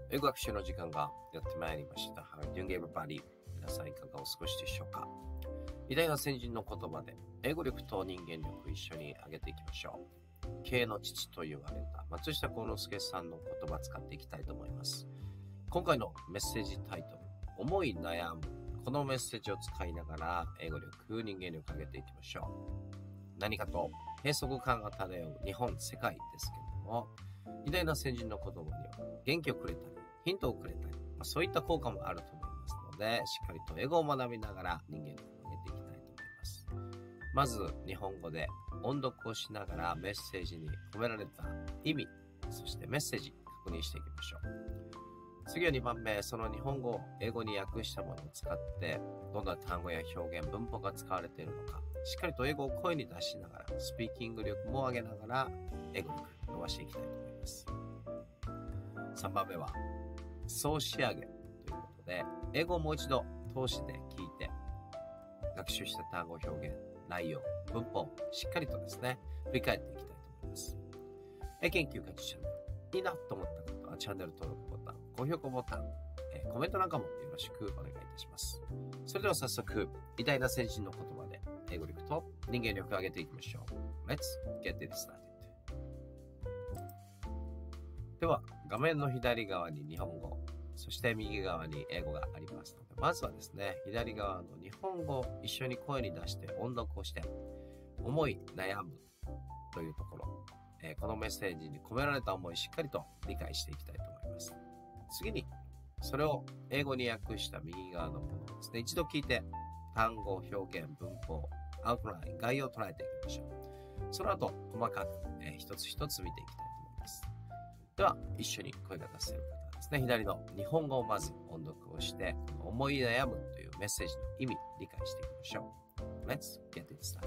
英語学習の時間がやってまいりました。How are you doing, everybody? 皆さんいかがお過ごしでしょうか。偉大な先人の言葉で英語力と人間力を一緒に上げていきましょう。経営の父と言われた松下幸之助さんの言葉を使っていきたいと思います。今回のメッセージタイトル、思い悩む。このメッセージを使いながら英語力、人間力を上げていきましょう。何かと閉塞感が漂う日本、世界ですけれども、偉大な先人の言葉には元気をくれたり、ヒントをくれたり、そういった効果もあると思いますので、しっかりと英語を学びながら人間力を上げていきたいと思います。まず、日本語で音読をしながらメッセージに込められた意味、そしてメッセージ確認していきましょう。次は2番目、その日本語を英語に訳したものを使って、どんな単語や表現、文法が使われているのか、しっかりと英語を声に出しながら、スピーキング力も上げながら、英語力を伸ばしていきたいと思います。3番目は、総仕上げということで、英語をもう一度通しで聞いて、学習した単語、表現、内容、文法、しっかりとですね、振り返っていきたいと思います。英研究家チャンネル、いいなと思った方はチャンネル登録ボタン、高評価ボタン、コメントなんかもよろしくお願いいたします。それでは早速、偉大な先人の言葉で英語力と人間力を上げていきましょう。Let's get it started. では、画面の左側に日本語、そして右側に英語がありますので、まずはですね、左側の日本語を一緒に声に出して音読をして、思い悩むというところ、このメッセージに込められた思いをしっかりと理解していきたいと思います。次に、それを英語に訳した右側のものをですね、一度聞いて、単語、表現、文法、アウトライン、概要を捉えていきましょう。その後、細かく、一つ一つ見ていきたいと思います。では、一緒に声が出せる方ですね、左の日本語をまず音読をして、思い悩むというメッセージの意味、理解していきましょう。Let's get it started.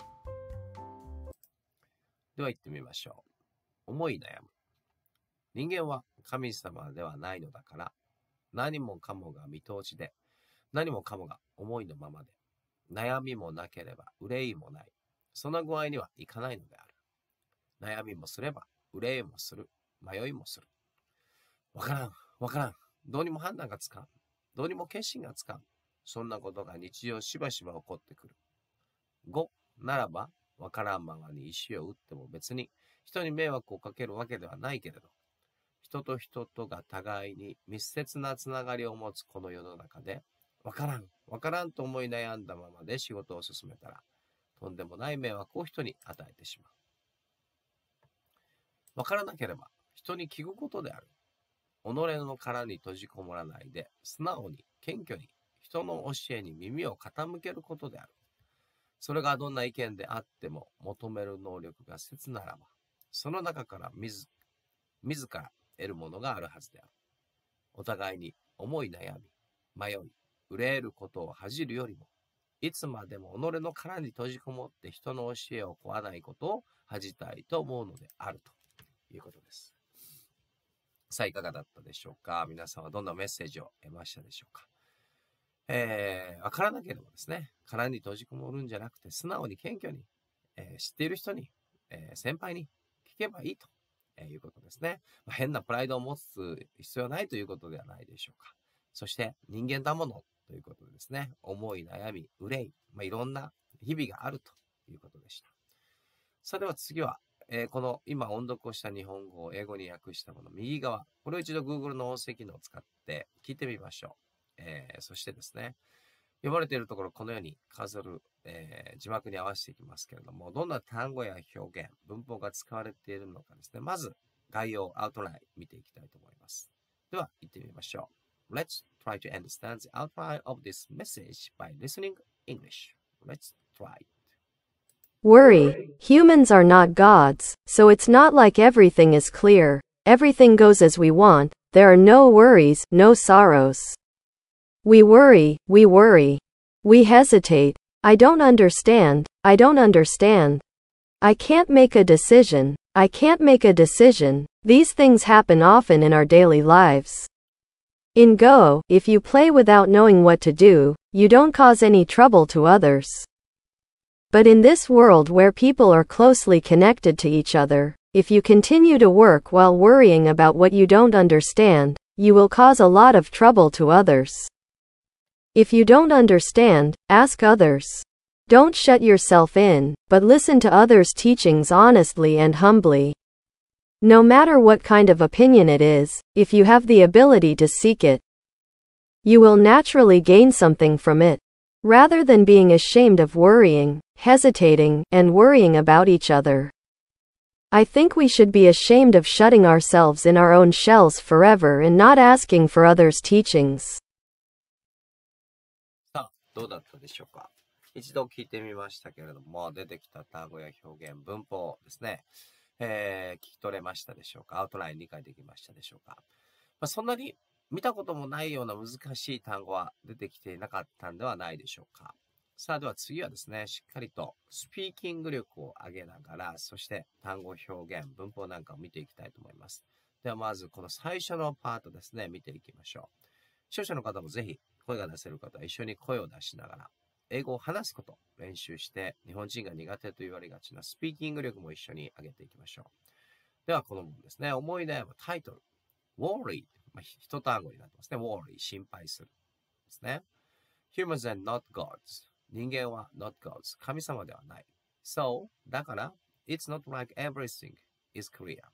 では、言ってみましょう。思い悩む。人間は神様ではないのだから、何もかもが見通しで、何もかもが思いのままで、悩みもなければ憂いもない。その具合にはいかないのである。悩みもすれば、憂いもする。迷いもする。わからん。どうにも判断がつかん。どうにも決心がつかん。そんなことが日常しばしば起こってくる。5ならば、わからんままに石を打っても別に人に迷惑をかけるわけではないけれど、人と人とが互いに密接なつながりを持つこの世の中で、わからんと思い悩んだままで仕事を進めたら、とんでもない迷惑を人に与えてしまう。わからなければ人に聞くことである。己の殻に閉じこもらないで、素直に謙虚に人の教えに耳を傾けることである。それがどんな意見であっても求める能力が切ならば、その中から自ら得るものがあるはずである。お互いに思い悩み、迷い、憂えることを恥じるよりも、いつまでも己の殻に閉じこもって人の教えを請わないことを恥じたいと思うのであるということです。さあ、いかがだったでしょうか。皆さんはどんなメッセージを得ましたでしょうか。わからなければですね、殻に閉じこもるんじゃなくて、素直に謙虚に、知っている人に、先輩に聞けばいいということですね。変なプライドを持つ必要はないということではないでしょうか。そして人間だものということでですね、思い悩み、憂い、いろんな日々があるということでした。それでは次は、この今音読をした日本語を英語に訳したもの、右側、これを一度 Google の音声機能を使って聞いてみましょう。そしてですね、読まれているところ、このように数える、字幕に合わせていきますけれども、どんな単語や表現、文法が使われているのかですね、まず概要、アウトライン見ていきたいと思います。では、行ってみましょう。Let's try to understand the outline of this message by listening English. Let's try it.Worry. Humans are not gods, so it's not like everything is clear. Everything goes as we want. There are no worries, no sorrows. We worry. We hesitate. I don't understand. I can't make a decision. These things happen often in our daily lives. In Go, if you play without knowing what to do, you don't cause any trouble to others.But in this world where people are closely connected to each other, if you continue to work while worrying about what you don't understand, you will cause a lot of trouble to others. If you don't understand, ask others. Don't shut yourself in, but listen to others' teachings honestly and humbly. No matter what kind of opinion it is, if you have the ability to seek it, you will naturally gain something from it. Rather than being ashamed of worrying, hesitating, and worrying about each other, I think we should be ashamed of shutting ourselves in our own shells forever and not asking for others' teachings. さあ、どうだったでしょうか。一度聞いてみましたけれども、出てきた単語や表現、文法ですね。聞き取れましたでしょうか。アウトライン理解できましたでしょうか。そんなに見たこともないような難しい単語は出てきていなかったんではないでしょうか。さあ、では次はですね、しっかりとスピーキング力を上げながら、そして単語表現、文法なんかを見ていきたいと思います。ではまずこの最初のパートですね、見ていきましょう。視聴者の方もぜひ声が出せる方は一緒に声を出しながら、英語を話すことを練習して、日本人が苦手と言われがちなスピーキング力も一緒に上げていきましょう。ではこの文ですね、思い悩むタイトル、worry、一単語になってますね。worry、心配する。ですね。Humans are not gods。人間は not gods。神様ではない。So、だから、it's not like everything is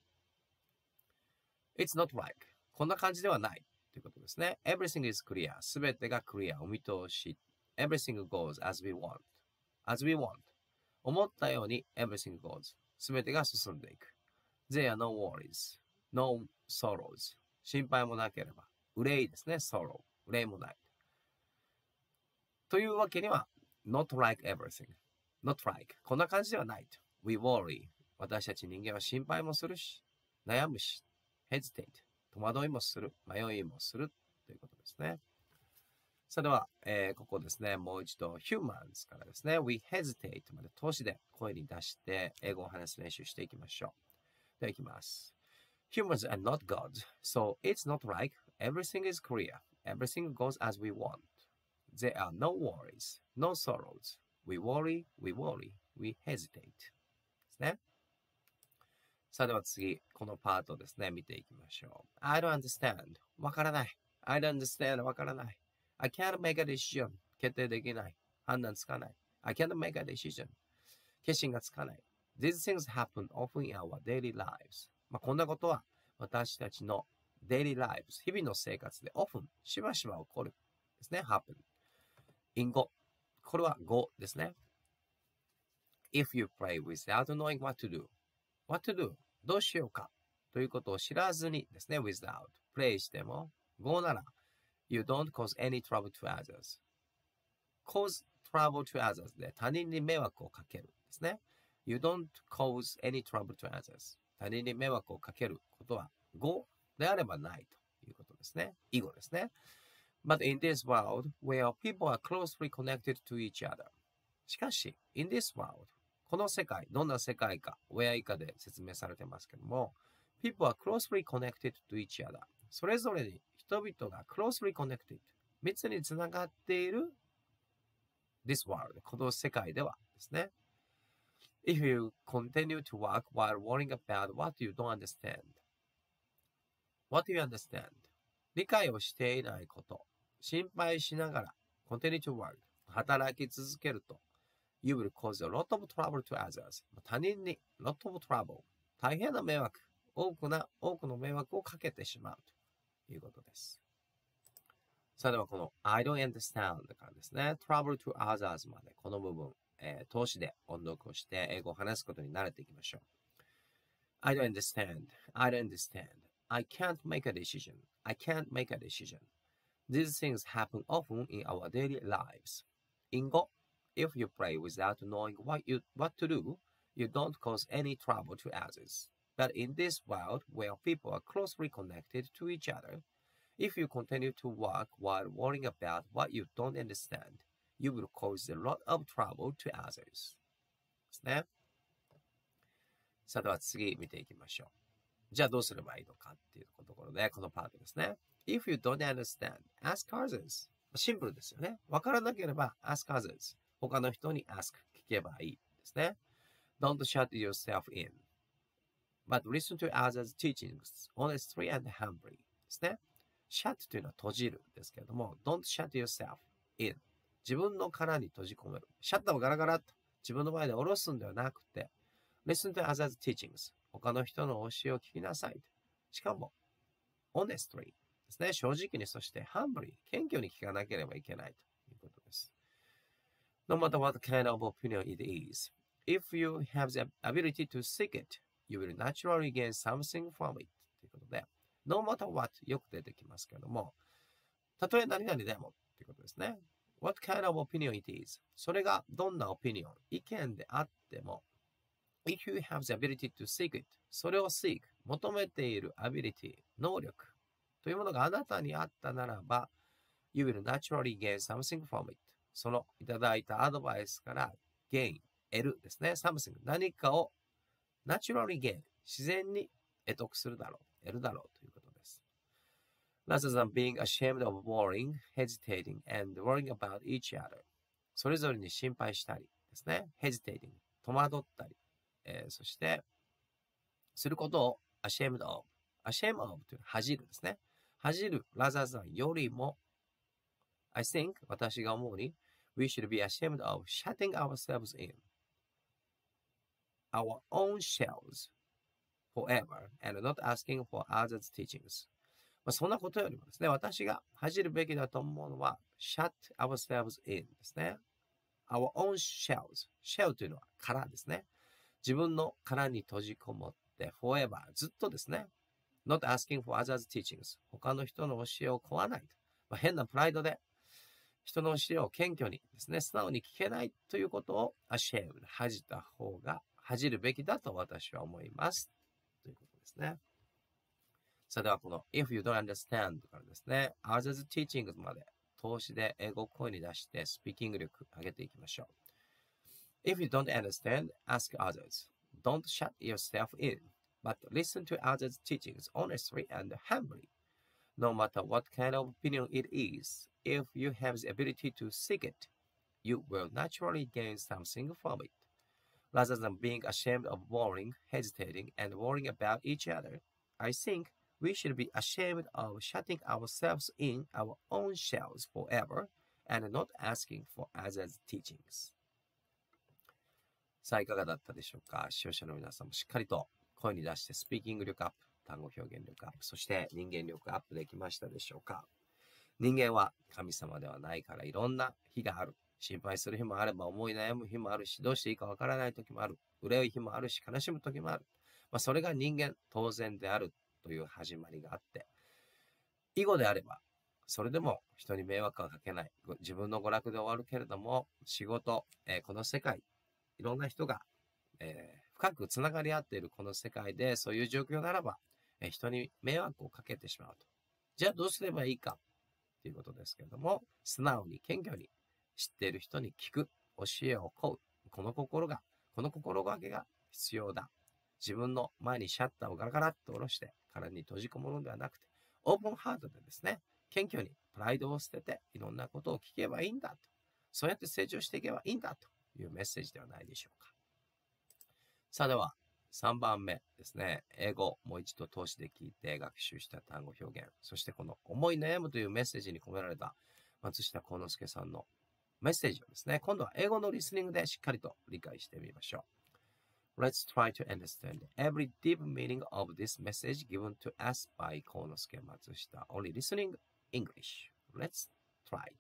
clear。It's not like。こんな感じではない。ということですね。Everything is clear。すべてがクリア。お見通し。Everything goes as we want。as we want。思ったように everything goes。すべてが進んでいく。There are no worries。no sorrows。心配もなければ。憂いですね。sorrow。憂いもない。というわけには、not like everything。not like。こんな感じではない。We worry。私たち人間は心配もするし、悩むし、hesitate。戸惑いもする。迷いもする。ということですね。それでは、ここですね。もう一度、humans からですね。We hesitate まで通しで声に出して、英語を話す練習していきましょう。では、いきます。Humans are not gods, so it's not like everything is clear. Everything goes as we want. There are no worries, no sorrows. We worry, we hesitate. ですね。さあでは次、このパートですね、見ていきましょう。I don't understand. わからない。I don't understand. わからない。I can't make a decision. 決定できない。判断つかない。I can't make a decision. 決心がつかない。These things happen often in our daily lives. こんなことは私たちの daily lives、日々の生活で often、しばしば起こるですね。happen。in 語。これは語ですね。If you pray without knowing what to do。what to do。どうしようかということを知らずにですね。without。pray しても、語なら、you don't cause any trouble to others。cause trouble to others で他人に迷惑をかけるですね。You don't cause any trouble to others。他人に迷惑をかけることは語であればないということですね。以後ですね。But in this world, where people are closely connected to each other。しかし、in this world、この世界、どんな世界か、where 以下で説明されてますけども、people are closely connected to each other。それぞれに人々が closely connected、密につながっている this world、この世界ではですね。If you continue to work while worrying about what you don't understand. What do you understand? 理解をしていないこと。心配しながら continue to work. 働き続けると You will cause a lot of trouble to others. 他人に lot of trouble. 大変な迷惑。多くの迷惑をかけてしまうということです。さあではこの I don't understand からですね。trouble to others までこの部分。通しで音読をして英語を話すことに慣れていきましょう。I don't understand. I don't understand. I can't make a decision. I can't make a decision. These things happen often in our daily lives. In 語 If you pray without knowing what to do, you don't cause any trouble to others. But in this world where people are closely connected to each other, if you continue to work while worrying about what you don't understand,You will cause a lot of trouble to others. ですね。さあでは次見ていきましょう。じゃあどうすればいいのかっていうところで、このパートですね。If you don't understand, ask others. シンプルですよね。わからなければ ask others. 他の人に ask 聞けばいいですね。Don't shut yourself in, but listen to others' teachings honestly and humbly. ですね。 shut というのは閉じるですけれども、don't shut yourself in。自分の殻に閉じ込める。シャッターをガラガラと自分の前で下ろすんではなくて、listen to others' teachings。他の人の教えを聞きなさい。しかも、honestly ですね。正直に、そして humbly、謙虚に聞かなければいけないということです。No matter what kind of opinion it is, if you have the ability to seek it, you will naturally gain something from it. ということで、no matter what よく出てきますけれども、たとえ何々でもということですね。What kind of opinion it is? それがどんなオピニオン、意見であっても、if you have the ability to seek it, それを seek、求めている ability、能力というものがあなたにあったならば、you will naturally gain something from it. そのいただいたアドバイスから gain、得るですね。something、何かを naturally gain、自然に得得するだろう、得るだろうということです。rather than being ashamed of worrying, hesitating, and worrying about each other. それぞれに心配したりですね。hesitating、戸惑ったり、そして、することを ashamed of。ashamed of というのは恥じるですね。恥じる rather than よりも、I think 私が思うに、we should be ashamed of shutting ourselves in our own shells forever and not asking for others' teachings. そんなことよりもですね、私が恥じるべきだと思うのは、shut ourselves in ですね。our own shells。shell というのは殻ですね。自分の殻に閉じこもって、forever、ずっとですね。not asking for others' teachings。他の人の教えを請わない。変なプライドで、人の教えを謙虚にですね、素直に聞けないということを ashamed、恥じた方が恥じるべきだと私は思います。ということですね。それではこの if you don't understand からですね、others teachings まで通しで英語を声に出してスピーキング力上げていきましょう。If you don't understand, ask others. Don't shut yourself in, but listen to others' teachings honestly and humbly. No matter what kind of opinion it is, if you have the ability to seek it, you will naturally gain something from it. Rather than being ashamed of worrying, hesitating, and worrying about each other, I think we should be ashamed of shutting ourselves in our own shells forever and not asking for others' teachings. さあ、いかがだったでしょうか。視聴者の皆さんもしっかりと声に出してスピーキング力アップ、単語表現力アップ、そして人間力アップできましたでしょうか。人間は神様ではないからいろんな日がある。心配する日もあれば思い悩む日もあるし、どうしていいかわからない時もある。憂い日もあるし、悲しむ時もある。それが人間当然であるという始まりがあって、以後であれば、それでも人に迷惑はかけない。自分の娯楽で終わるけれども、仕事、この世界、いろんな人が、深くつながり合っているこの世界で、そういう状況ならば、人に迷惑をかけてしまうと。じゃあどうすればいいかということですけれども、素直に謙虚に知っている人に聞く、教えを請う、この心がけが必要だ。自分の前にシャッターをガラガラッと下ろして、殻に閉じこもるのではなくて、オープンハートでですね、謙虚にプライドを捨てて、いろんなことを聞けばいいんだと。そうやって成長していけばいいんだというメッセージではないでしょうか。さあでは、3番目ですね。英語をもう一度通しで聞いて学習した単語表現。そしてこの思い悩むというメッセージに込められた松下幸之助さんのメッセージをですね、今度は英語のリスニングでしっかりと理解してみましょう。Let's try to understand every deep meaning of this message given to us by 幸之助松下 only listening English. Let's try it.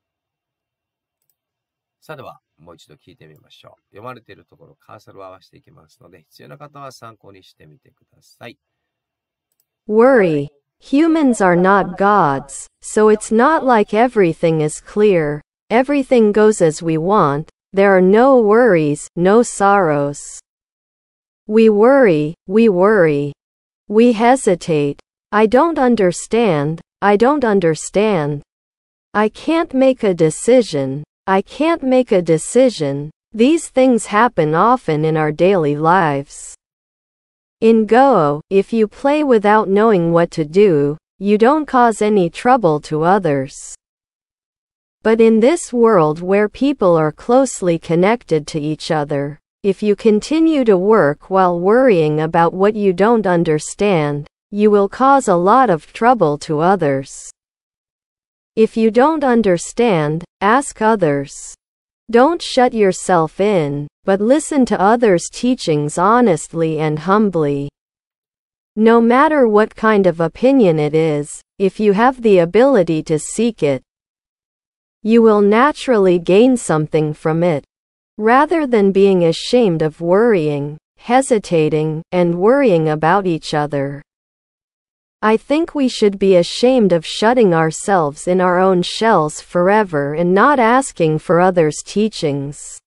さあでは、もう一度聞いてみましょう。読まれているところ、カーソルを合わせていきますので、必要な方は参考にしてみてください。 Worry. Humans are not gods, so it's not like everything is clear. Everything goes as we want. There are no worries, no sorrows. We worry, we worry. We hesitate. I don't understand, I don't understand. I can't make a decision. I can't make a decision. These things happen often in our daily lives. In Go, if you play without knowing what to do, you don't cause any trouble to others. But in this world where people are closely connected to each other, if you continue to work while worrying about what you don't understand, you will cause a lot of trouble to others. If you don't understand, ask others. Don't shut yourself in, but listen to others' teachings honestly and humbly. No matter what kind of opinion it is, if you have the ability to seek it, you will naturally gain something from it. Rather than being ashamed of worrying, hesitating, and worrying about each other, I think we should be ashamed of shutting ourselves in our own shells forever and not asking for others' teachings.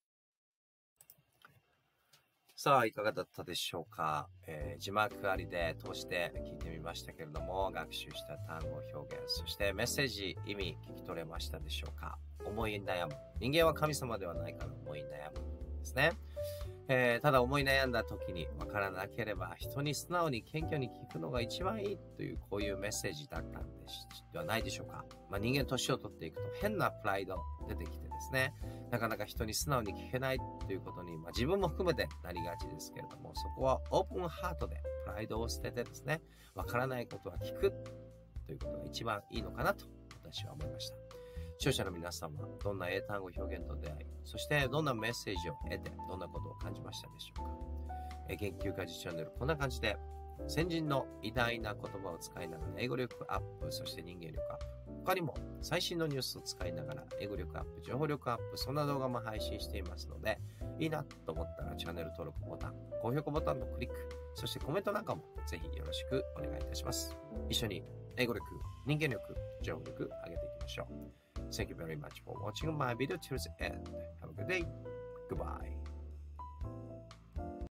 さあ、いかがだったでしょうか。字幕ありで通して聞いてみましたけれども、学習した単語表現、そしてメッセージ、意味聞き取れましたでしょうか。思い悩む。人間は神様ではないから思い悩むですね。ただ思い悩んだ時に分からなければ人に素直に謙虚に聞くのが一番いいというこういうメッセージだったんではないでしょうか。人間年を取っていくと変なプライド出てきてですね、なかなか人に素直に聞けないということに、自分も含めてなりがちですけれども、そこはオープンハートでプライドを捨ててですね、分からないことは聞くということが一番いいのかなと私は思いました。視聴者の皆さんはどんな英単語表現と出会い、そしてどんなメッセージを得て、どんなことを感じましたでしょうか。研究家チャンネル、こんな感じで、先人の偉大な言葉を使いながら英語力アップ、そして人間力アップ、他にも最新のニュースを使いながら英語力アップ、情報力アップ、そんな動画も配信していますので、いいなと思ったらチャンネル登録ボタン、高評価ボタンのクリック、そしてコメントなんかもぜひよろしくお願いいたします。一緒に英語力、人間力、情報力上げていきましょう。Thank you very much for watching my video till the end. Have a good day. Goodbye.